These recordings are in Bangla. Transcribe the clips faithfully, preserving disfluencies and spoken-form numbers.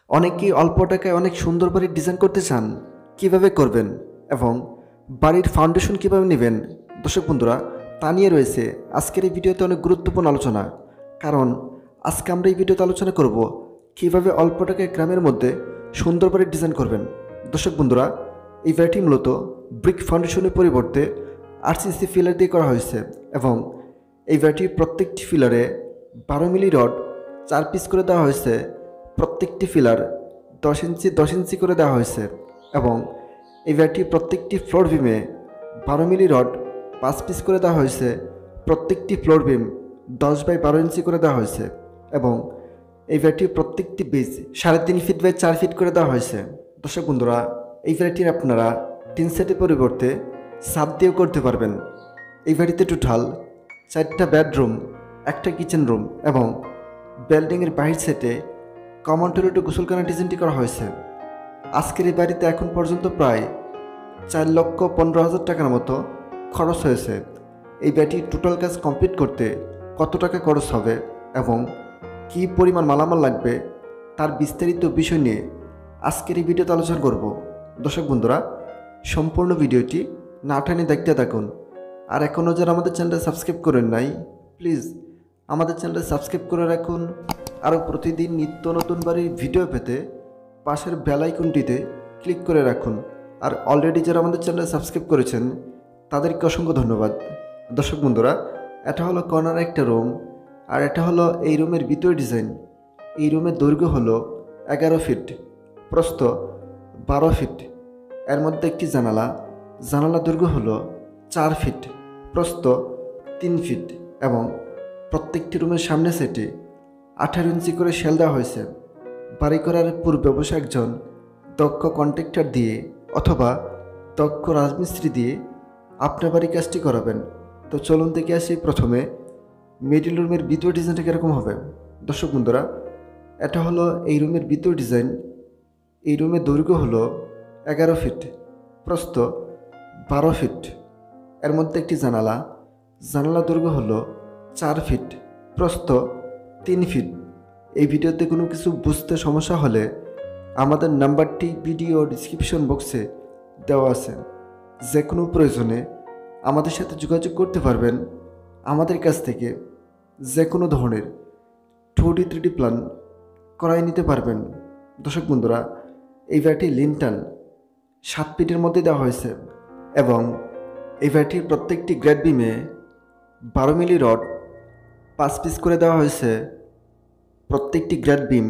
অনেকেই অল্প টাকায় অনেক সুন্দর বাড়ির ডিজাইন করতে চান, কিভাবে করবেন এবং বাড়ির ফাউন্ডেশন কিভাবে নেবেন। দর্শক বন্ধুরা, তা নিয়ে রয়েছে আজকের এই ভিডিওতে অনেক গুরুত্বপূর্ণ আলোচনা। কারণ আজকে আমরা এই ভিডিওতে আলোচনা করব কিভাবে অল্প টাকায় গ্রামের মধ্যে সুন্দর বাড়ির ডিজাইন করবেন। দর্শক বন্ধুরা, এই বাড়িটি মূলত ব্রিক ফাউন্ডেশনের পরিবর্তে আরসিসি ফিলার দিয়ে করা হয়েছে এবং এই বাড়িটির প্রত্যেকটি ফিলারে বারো মিলি রড চার পিস করে দেওয়া হয়েছে। প্রত্যেকটি ফিলার দশ ইঞ্চি দশ ইঞ্চি করে দেওয়া হয়েছে এবং এই বাড়িটির প্রত্যেকটি ফ্লোর বিমে বারো মিলি রড পাঁচ পিস করে দেওয়া হয়েছে। প্রত্যেকটি ফ্লোর বিম দশ বাই বারো ইঞ্চি করে দেওয়া হয়েছে এবং এই বাড়িটির প্রত্যেকটি বেজ সাড়ে তিন ফিট বাই চার ফিট করে দেওয়া হয়েছে। দর্শক বন্ধুরা, এই বাড়িটির আপনারা টিনশেডের পরিবর্তে ছাদ দিয়েও করতে পারবেন। এই বাড়িতে টোটাল চারটা বেডরুম, একটা কিচেন রুম এবং বিল্ডিংয়ের বাহির সেটে কমন টয়লেট ও গোসলখানা ডিজাইনটি করা হয়েছে। আজকের এই বাড়িতে এখন পর্যন্ত প্রায় চার লক্ষ পনেরো হাজার টাকার মতো খরচ হয়েছে। এই বাড়িটির টোটাল কাজ কমপ্লিট করতে কত টাকা খরচ হবে এবং কী পরিমাণ মালামাল লাগবে তার বিস্তারিত বিষয় নিয়ে আজকের এই ভিডিওতে আলোচনা করব। দর্শক বন্ধুরা, সম্পূর্ণ ভিডিওটি না টেনে দেখতে থাকুন। আর এখনও যারা আমাদের চ্যানেলটা সাবস্ক্রাইব করেন নাই, প্লিজ আমাদের চ্যানেলটা সাবস্ক্রাইব করে রাখুন। আরও প্রতিদিন নিত্য নতুন বাড়ির ভিডিও পেতে পাশের বেল আইকনটিতে ক্লিক করে রাখুন। আর অলরেডি যারা আমাদের চ্যানেলটা সাবস্ক্রাইব করেছেন তাদেরকে অসংখ্য ধন্যবাদ। দর্শক বন্ধুরা, এটা হলো কর্নার একটা রুম আর এটা হলো এই রুমের ভিতর ডিজাইন। এই রুমের দৈর্ঘ্য হলো এগারো ফিট, প্রস্থ বারো ফিট। এর মধ্যে একটি জানালা, জানালা দৈর্ঘ্য হলো চার ফিট, প্রস্থ তিন ফিট এবং প্রত্যেকটি রুমের সামনে সেটে আঠারো ইঞ্চি করে শেল দেওয়া হয়েছে। বাড়ি করার পূর্বে অবশ্য একজন দক্ষ কন্ট্রাক্টর দিয়ে অথবা দক্ষ রাজমিস্ত্রি দিয়ে আপনার বাড়ির কাজটি করাবেন। তো চলুন দেখে আসি প্রথমে মিডিল রুমের ভিতর ডিজাইনটা কীরকম হবে। দর্শক বন্ধুরা, এটা হলো এই রুমের ভিতর ডিজাইন। এই রুমের দৈর্ঘ্য হলো এগারো ফিট, প্রস্থ বারো ফিট। এর মধ্যে একটি জানালা, জানালা দৈর্ঘ্য হলো চার ফিট, প্রস্থ তিন ফিট। এই ভিডিওতে কোনো কিছু বুঝতে সমস্যা হলে আমাদের নাম্বারটি ভিডিও ডিসক্রিপশন বক্সে দেওয়া আছে। যে কোনো প্রয়োজনে আমাদের সাথে যোগাযোগ করতে পারবেন। আমাদের কাছ থেকে যে কোনো ধরনের two D three D plan করাই নিতে পারবেন। দর্শক বন্ধুরা, এই বাড়িটির লিন্টাল সাত ফিটের মধ্যে দেওয়া হয়েছে এবং এই বাড়িটির প্রত্যেকটি গ্রেড বিমে বারো মিলি রড পাঁচ পিস করে দেওয়া হয়েছে। প্রত্যেকটি গ্রেড বিম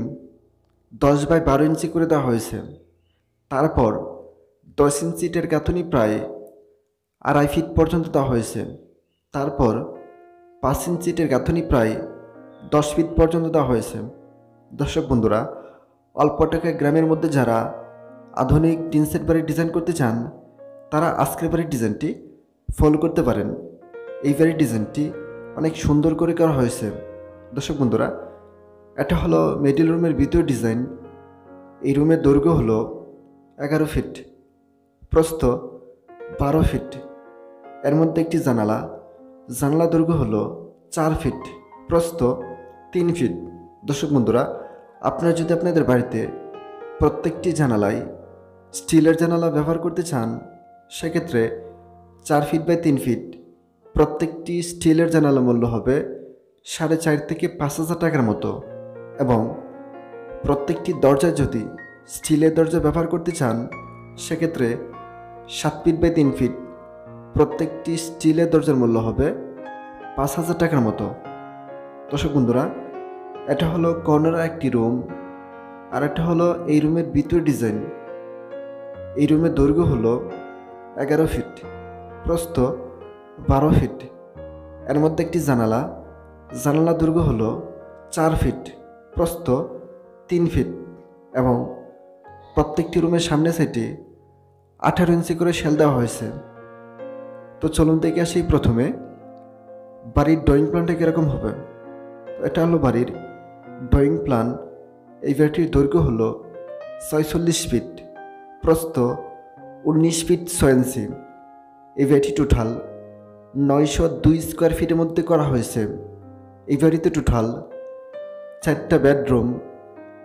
দশ বাই বারো ইঞ্চি করে দেওয়া হয়েছে। তারপর দশ ইঞ্চিটের গাঁথনি প্রায় আড়াই ফিট পর্যন্ত দেওয়া হয়েছে। তারপর পাঁচ ইঞ্চিটের গাঁথনি প্রায় দশ ফিট পর্যন্ত দেওয়া হয়েছে। দর্শক বন্ধুরা, অল্প টাকায় গ্রামের মধ্যে যারা আধুনিক টিনশেড বাড়ির ডিজাইন করতে চান তারা আজকের বাড়ির ডিজাইনটি ফলো করতে পারেন। এই বাড়ির ডিজাইনটি অনেক সুন্দর করে করা হয়েছে। দর্শক বন্ধুরা, এটা হলো মিডল রুমের ভিতর ডিজাইন। এই রুমের দৈর্ঘ্য হলো এগারো ফিট, প্রস্থ বারো ফিট। এর মধ্যে একটি জানালা, জানালা দৈর্ঘ্য হলো চার ফিট, প্রস্থ তিন ফিট। দর্শক বন্ধুরা, আপনারা যদি আপনাদের বাড়িতে প্রত্যেকটি জানালায় স্টিলের জানালা ব্যবহার করতে চান সেক্ষেত্রে চার ফিট বাই তিন ফিট প্রত্যেকটি স্টিলের জানালা মূল্য হবে সাড়ে চার থেকে পাঁচ হাজার টাকার মতো এবং প্রত্যেকটি দরজা যদি স্টিলের দরজা ব্যবহার করতে চান সেক্ষেত্রে সাত ফিট বাই তিন ফিট প্রত্যেকটি স্টিলের দরজার মূল্য হবে পাঁচ হাজার টাকার মতো। দর্শক বন্ধুরা, এটা হলো কর্নার একটি রুম আর এটা হলো এই রুমের ভিতর ডিজাইন। এই রুমের দৈর্ঘ্য হলো এগারো ফিট, প্রস্থ বারো ফিট। এর মধ্যে একটি জানালা, জানালা দৈর্ঘ্য হলো চার ফিট, প্রস্থ তিন ফিট এবং প্রত্যেকটি রুমের সামনে সাইডে আঠারো ইঞ্চি করে শেল দেওয়া হয়েছে। তো চলুন দেখে আসি প্রথমে বাড়ির ড্রয়িং প্ল্যানটা কীরকম হবে। এটা হলো বাড়ির ড্রয়িং প্ল্যান। এই বাড়িটির দৈর্ঘ্য হলো ছয়চল্লিশ ফিট, প্রস্থ উনিশ ফিট ছয় ইঞ্চি। এই বাড়িটি টোটাল নয়শো দুই স্কোয়ার ফিটের মধ্যে করা হয়েছে। এই বাড়িতে টোটাল চারটা বেডরুম,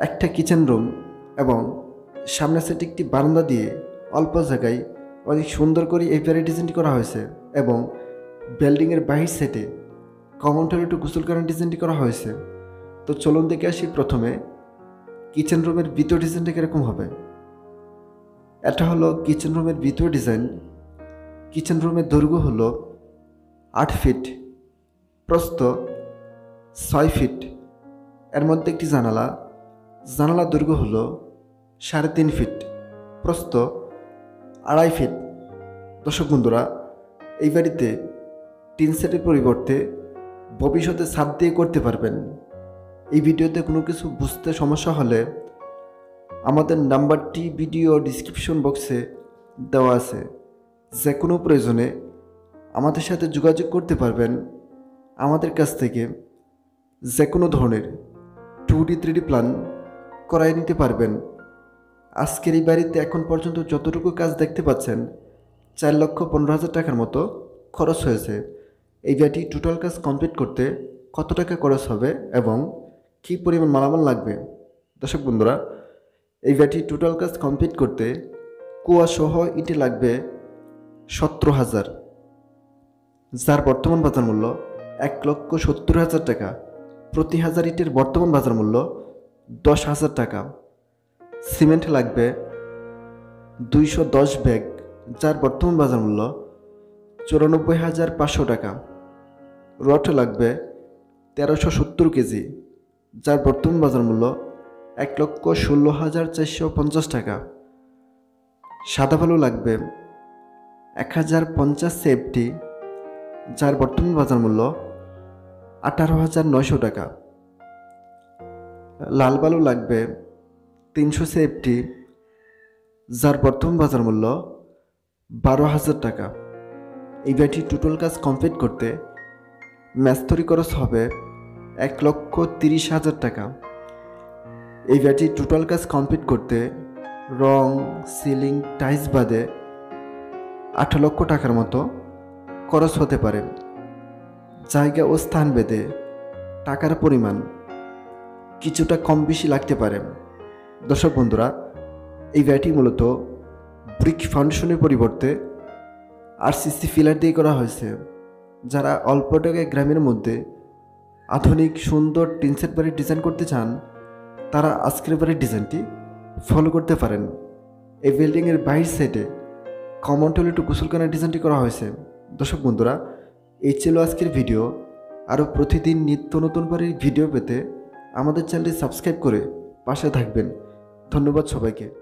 একটা কিচেন রুম এবং সামনে সেটে একটি বারান্দা দিয়ে অল্প জায়গায় অনেক সুন্দর করে এই বাড়ির ডিজাইনটি করা হয়েছে এবং বিল্ডিংয়ের বাহির সেটে কমন টয়লেট ও গোসলখানার ডিজাইনটি করা হয়েছে। তো চলুন দেখে আসি প্রথমে কিচেন রুমের ভিতর ডিজাইনটা কীরকম হবে। এটা হলো কিচেন রুমের ভিতর ডিজাইন। কিচেন রুমের দৈর্ঘ্য হলো আট ফিট, প্রস্থ ছয় ফিট। এর মধ্যে একটি জানালা, জানালার দৈর্ঘ্য হলো সাড়ে তিন ফিট, প্রস্থ আড়াই ফিট। দর্শক বন্ধুরা, এই বাড়িতে টিন সেটের পরিবর্তে ভবিষ্যতে ছাদ দিয়ে করতে পারবেন। এই ভিডিওতে কোনো কিছু বুঝতে সমস্যা হলে আমাদের নাম্বারটি ভিডিও ডিসক্রিপশন বক্সে দেওয়া আছে। যে কোনো প্রয়োজনে আমাদের সাথে যোগাযোগ করতে পারবেন। আমাদের কাছ থেকে যে কোনো ধরনের two D three D plan করাই নিতে পারবেন। আজকের এই বাড়িতে এখন পর্যন্ত যতটুকু কাজ দেখতে পাচ্ছেন চার লক্ষ পনেরো হাজার টাকার মতো খরচ হয়েছে। এই বাড়িটি টোটাল কাজ কমপ্লিট করতে কত টাকা খরচ হবে এবং কী পরিমাণ মালামাল লাগবে। দর্শক বন্ধুরা, এই বাড়িটি টোটাল কাজ কমপ্লিট করতে কুয়া সহ ইটে লাগবে সতেরো হাজার, যার বর্তমান বাজার মূল্য এক লক্ষ সত্তর হাজার টাকা। প্রতি হাজার ইটের বর্তমান বাজার মূল্য দশ হাজার টাকা। সিমেন্ট লাগবে দুইশো দশ ব্যাগ, যার বর্তমান বাজার মূল্য চুরানব্বই হাজার পাঁচশো টাকা। রড লাগবে তেরোশো সত্তর কেজি, যার বর্তমান বাজার মূল্য এক লক্ষ ষোলো হাজার চারশো পঞ্চাশ টাকা। সাদা বালু লাগবে এক হাজার পঞ্চাশ সেফটি, যার বর্তমান বাজার মূল্য আঠারো হাজার নয়শো টাকা। লাল বালু লাগবে তিনশো সেফটি, যার বর্তমান বাজার মূল্য বারো হাজার টাকা। এই বাড়িটি টোটাল কাজ কমপ্লিট করতে ম্যাস্তরি খরচ হবে এক লক্ষ তিরিশ হাজার টাকা। এই বাড়িটি টোটাল কাজ কমপ্লিট করতে রং, সিলিং, টাইলস বাদে আট লক্ষ টাকার মতো খরচ হতে পারে। জায়গা ও স্থান ভেদে টাকার পরিমাণ কিছুটা কম বেশি লাগতে পারে। দর্শক বন্ধুরা, এই বাড়িটি মূলত ব্রিক ফাউন্ডেশনের পরিবর্তে আরসিসি ফিলার দিয়ে করা হয়েছে। যারা অল্প টাকায় গ্রামের মধ্যে আধুনিক সুন্দর টিনশেড বাড়ির ডিজাইন করতে চান তারা আজকের বাড়ির ডিজাইনটি ফলো করতে পারেন। এই বিল্ডিংয়ের বাইর সাইডে কমন টয়লেট ও গোসলখানার ডিজাইনটি করা হয়েছে। দর্শক বন্ধুরা, এই ছিল আজকের ভিডিও। আরও প্রতিদিন নিত্য নতুন বাড়ির ভিডিও পেতে আমাদের চ্যানেলটি সাবস্ক্রাইব করে পাশে থাকবেন। ধন্যবাদ সবাইকে।